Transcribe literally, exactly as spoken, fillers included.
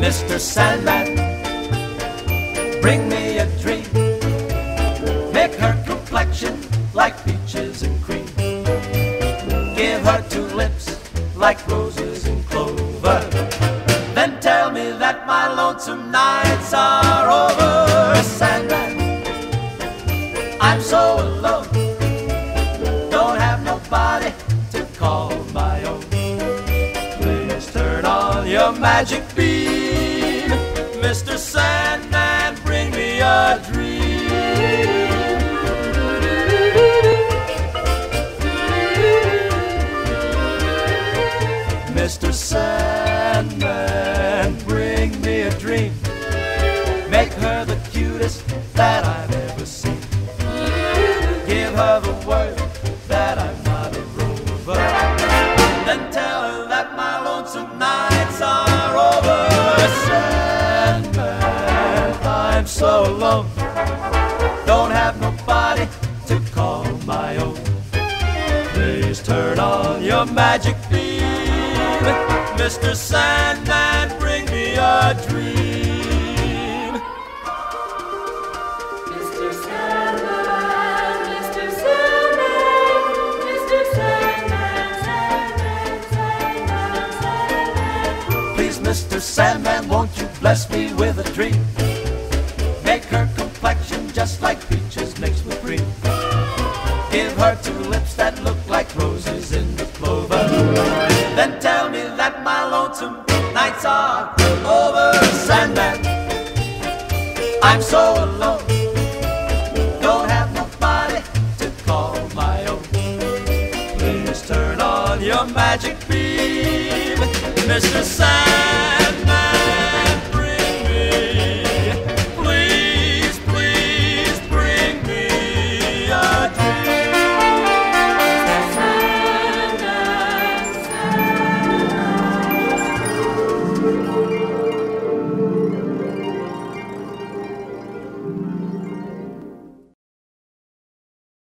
Mister Sandman, bring me a dream. Make her complexion like peaches and cream. Give her two lips like roses and clover. Then tell me that my lonesome nights are over. Sandman, I'm so alone, don't have nobody to call my own. Please turn on your magic beam. Mister Sandman, bring me a dream. Mister Sandman, bring me a dream. Make her the cutest that I've ever seen. Give her the word that I'm not a rover. Then tell her that my lonesome nights are over. Sandman, I'm so alone, don't have nobody to call my own. Please turn on your magic beam. Mister Sandman, bring me a dream. Mister Sandman, Mister Sandman, Mister Sandman, Sandman, Sandman, Sandman. Please, Mister Sandman, won't you bless me with a dream? Make her complexion just like peaches mixed with cream. Give her two lips that look like roses in the clover. Then tell me that my lonesome nights are over. Sandman, I'm so alone, don't have nobody to call my own. Please turn on your magic beam, Mister Sandman.